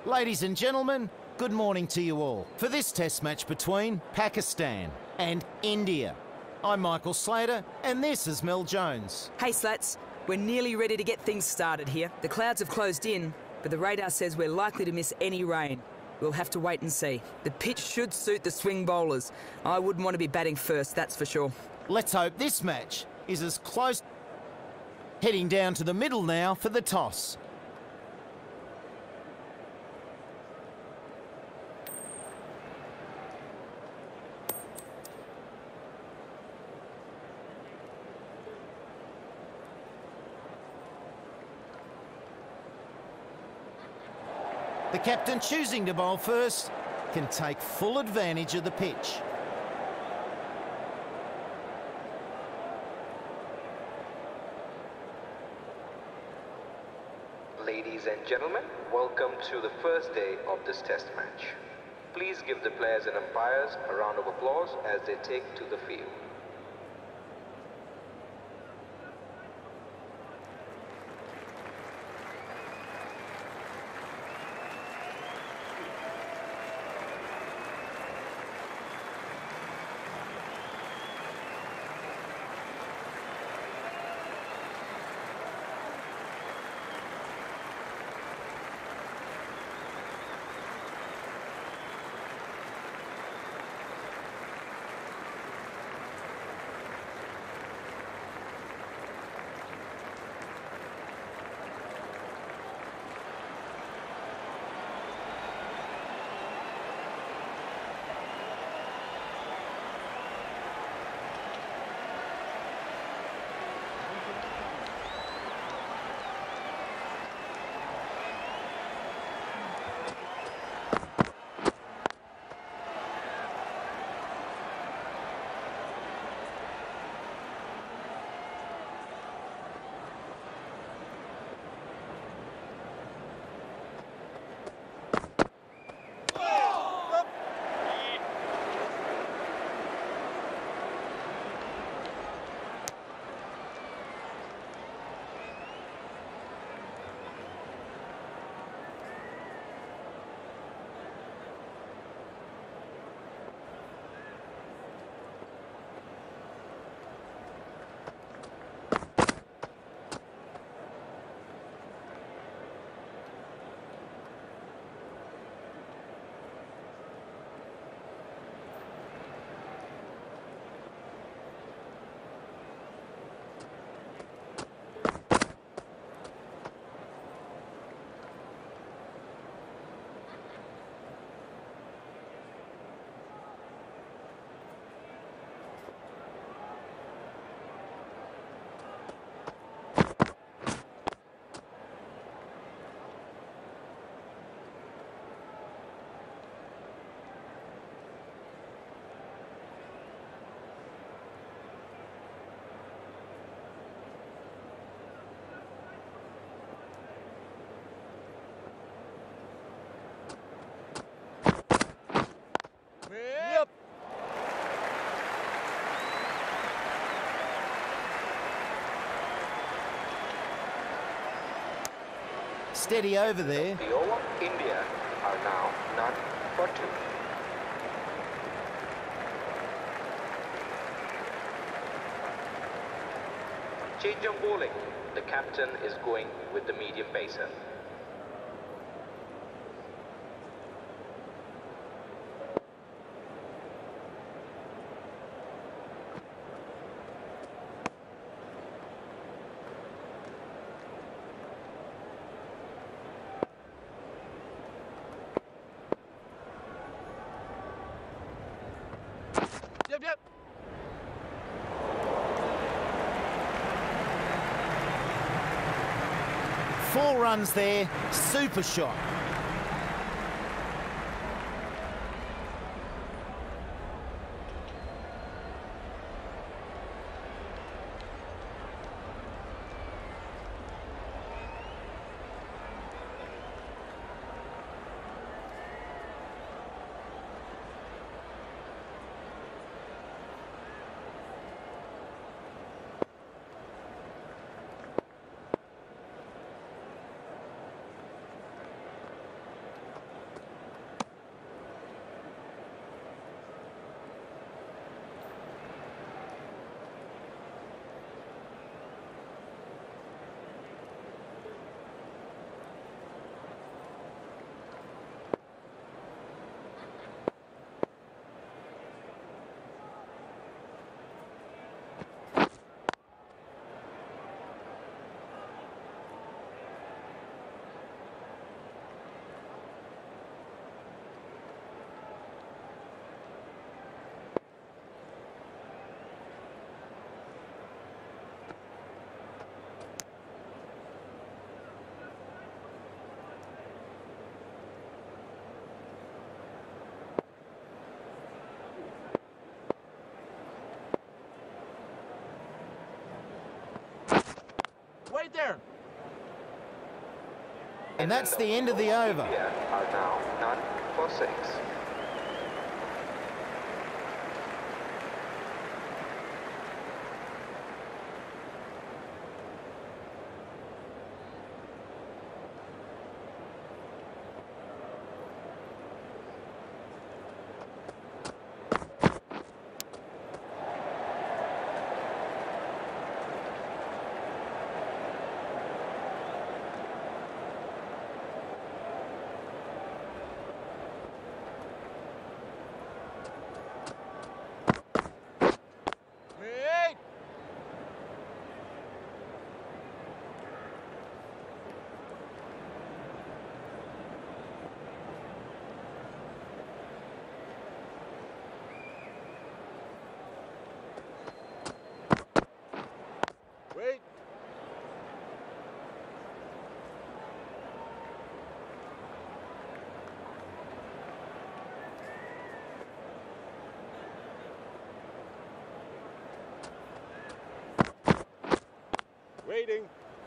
Ladies and gentlemen, good morning to you all for this test match between Pakistan and India. I'm Michael Slater and this is Mel Jones. Hey Slats, we're nearly ready to get things started here. The clouds have closed in, but the radar says we're likely to miss any rain. We'll have to wait and see. The pitch should suit the swing bowlers. I wouldn't want to be batting first, that's for sure. Let's hope this match is as close. Heading down to the middle now for the toss. The captain choosing to bowl first can take full advantage of the pitch. Ladies and gentlemen, welcome to the first day of this test match. Please give the players and umpires a round of applause as they take to the field. Yep. Steady over there. The over, India are now none for two. Change of bowling. The captain is going with the medium pacer. Yep. 4 runs there, super shot. right there. And that's the end of the over. India are now none for 6. Wait. Wait. Waiting.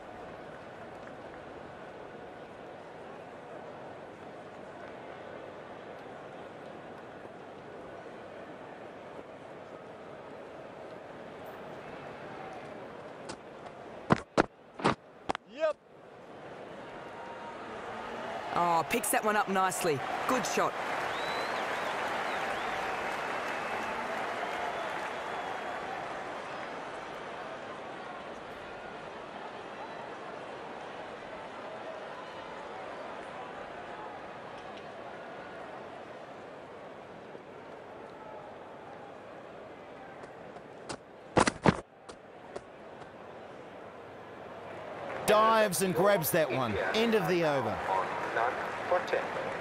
Yep. Oh, picks that one up nicely. Good shot. Dives and grabs that one. India End of the are over. now on none for 10.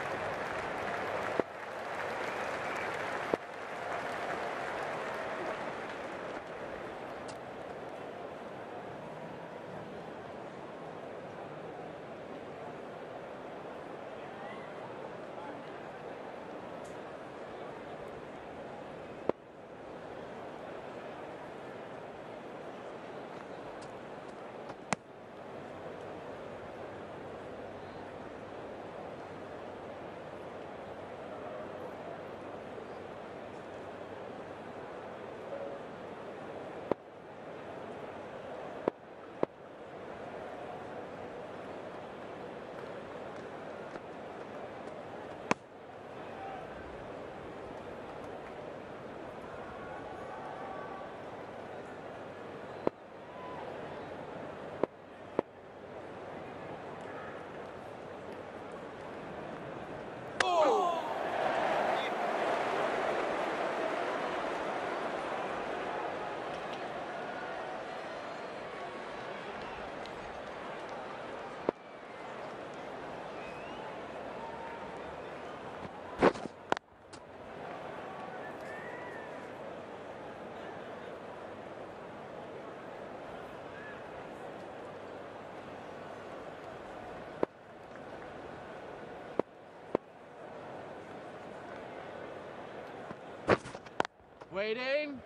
Waiting.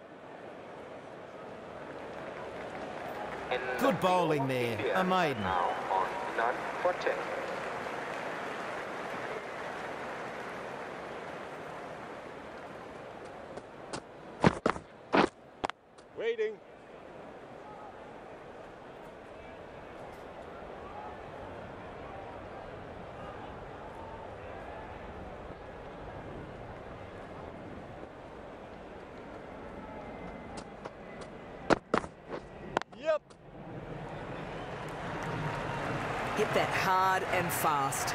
And Good bowling there. India A maiden. now on none for 10. Waiting. Yep. Hit that hard and fast.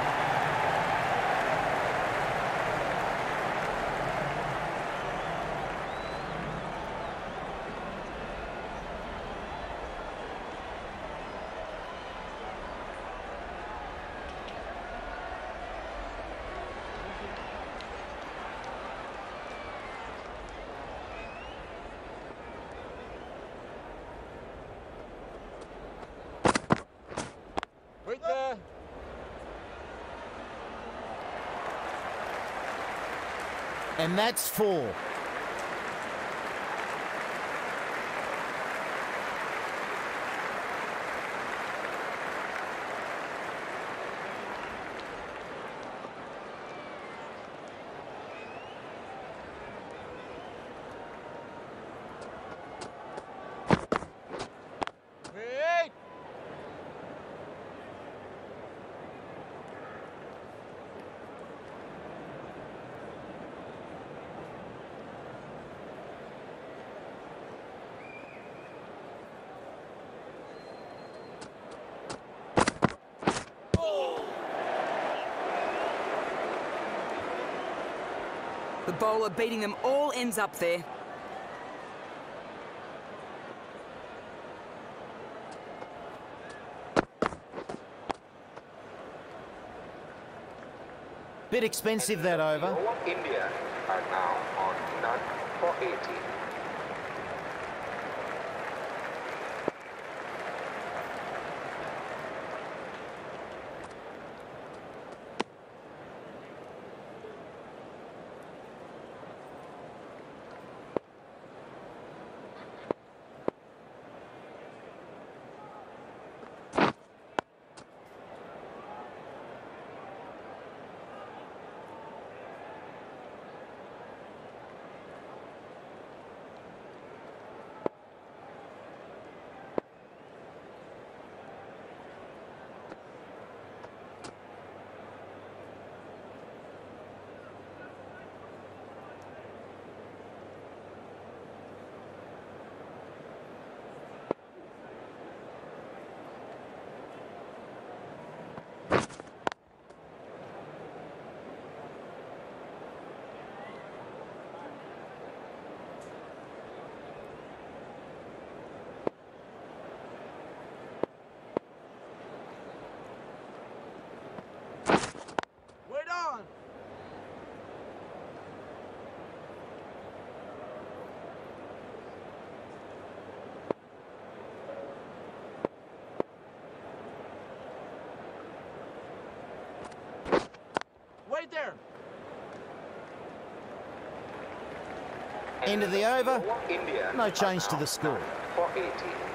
Wait there. And that's 4. The bowler beating them all ends up there. Bit expensive that over. India are now on none for 80. Wait on! Wait there! End of the over. India No change to the score. for 80.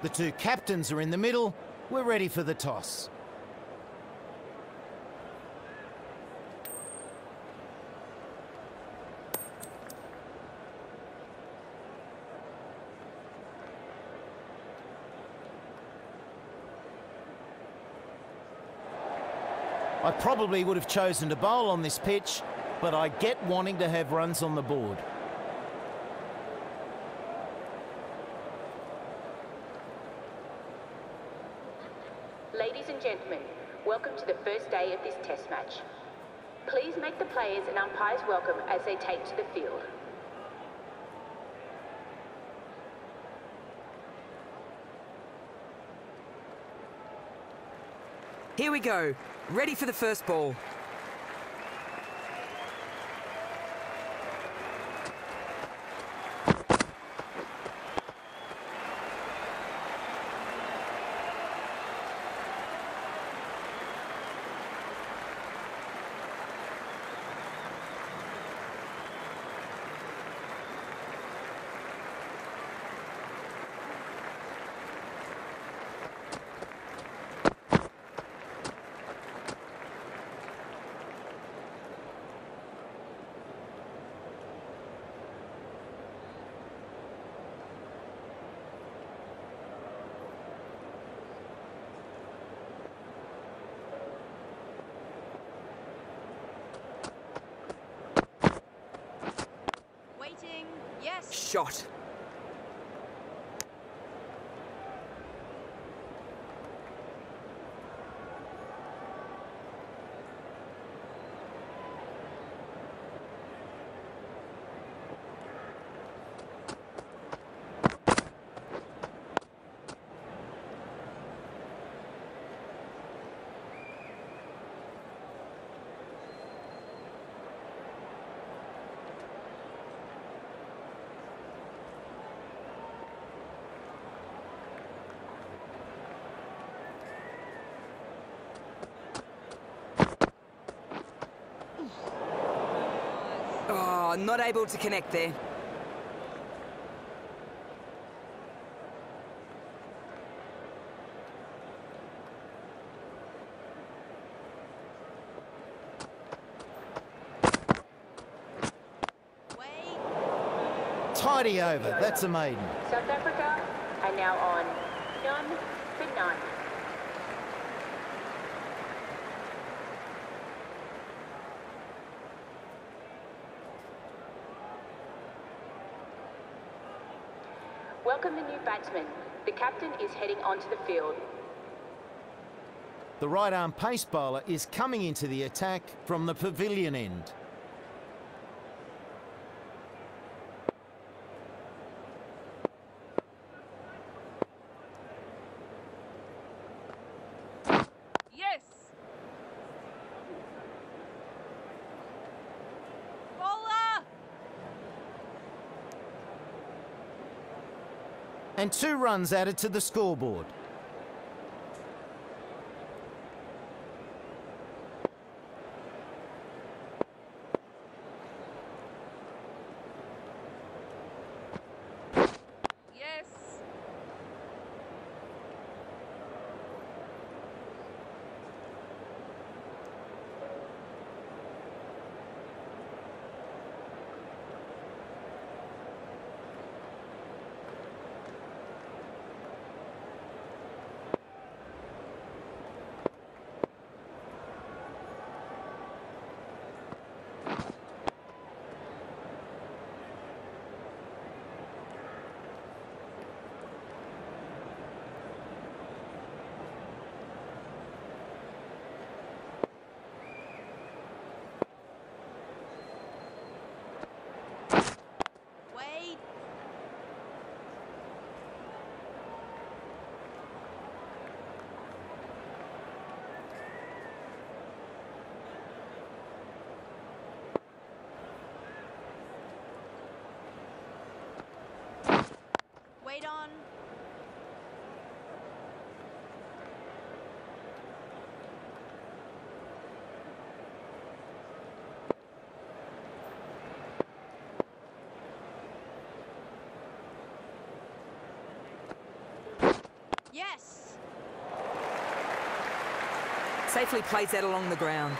The two captains are in the middle. We're ready for the toss. I probably would have chosen to bowl on this pitch, but I get wanting to have runs on the board. Ladies and gentlemen, welcome to the first day of this test match. Please make the players and umpires welcome as they take to the field. Here we go. Ready for the first ball. Yes. Shot. Oh, not able to connect there. Tidy over, that's a maiden. South Africa are now on none for none. Welcome the new batsman. The captain is heading onto the field. The right-arm pace bowler is coming into the attack from the pavilion end. Yes! Bowler! And 2 runs added to the scoreboard. Yes! Yes. Safely plays that along the ground.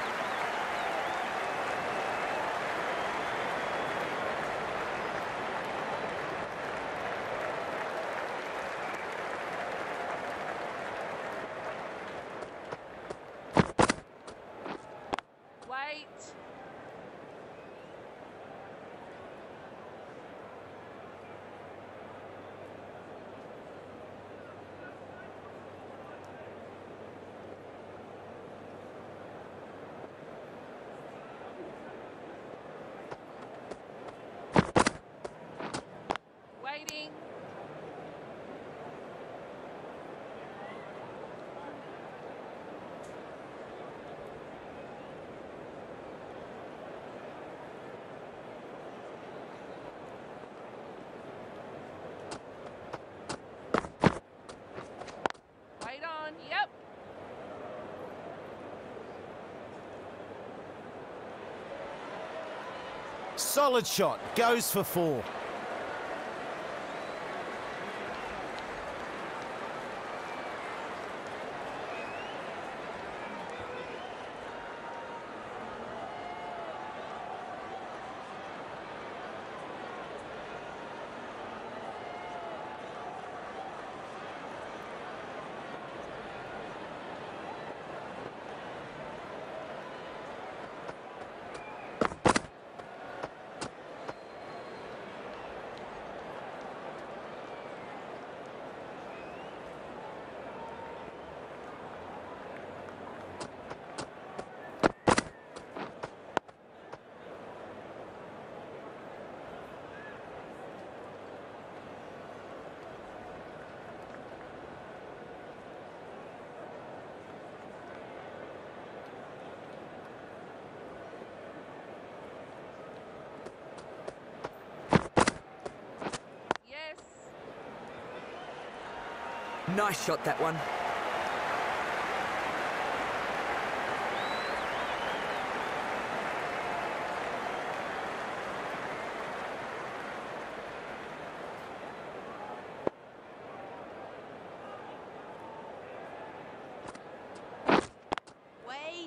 Wait. Waiting. Wait on. Yep. Solid shot. Goes for 4. Yes. Nice shot, that one. Wait.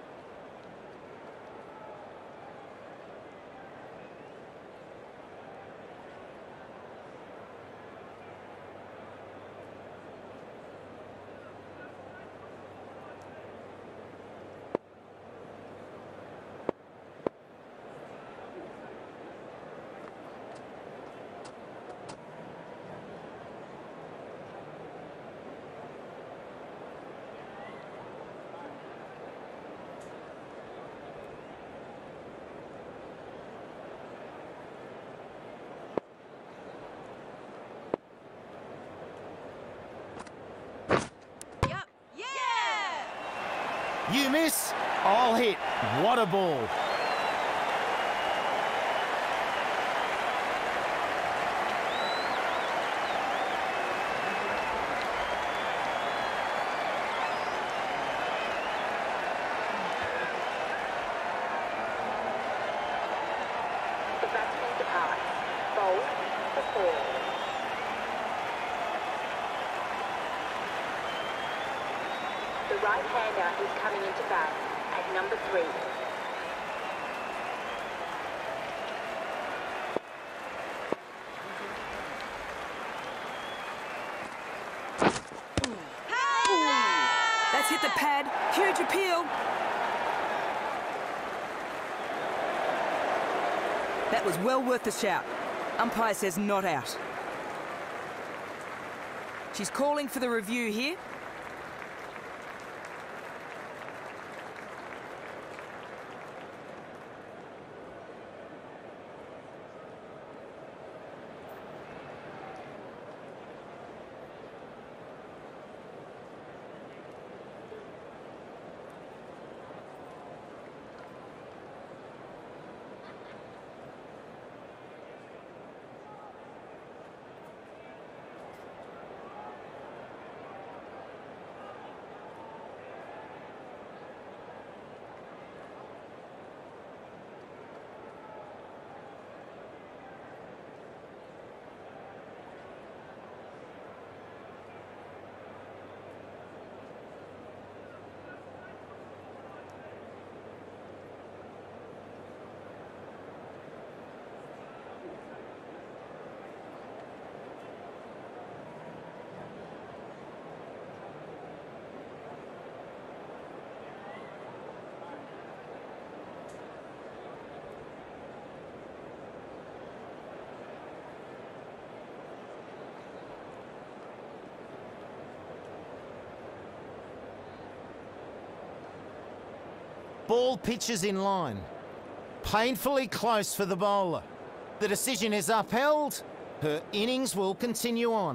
Yep. Yeah. You miss, I'll hit. What a ball. The batsman departs. Bowled for 4. The right-hander is coming into bat at number 3. That's hit the pad. Huge appeal. That was well worth the shout. Umpire says not out. She's calling for the review here. Ball pitches in line. Painfully close for the bowler. The decision is upheld. Her innings will continue on.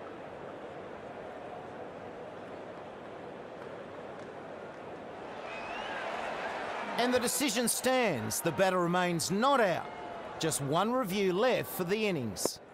And the decision stands. The batter remains not out. Just one review left for the innings.